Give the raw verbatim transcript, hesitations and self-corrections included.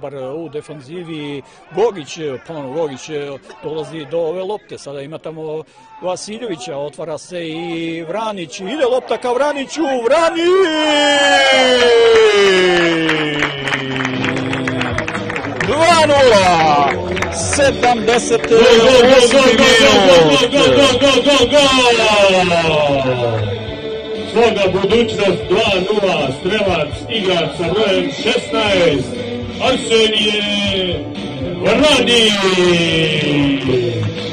dobar u defanzivi. Gogić, ponovno Gogić dolazi do ove lopte, sada ima tamo Vasiljevića, otvara se i Vranić, ide lopta ka Vraniću, Vranić! dva nula! sedamdeset osmi minut! Svoga budućnost dva nula, strelac, igrač sa brojem šesnaest, Arsenije Vranić!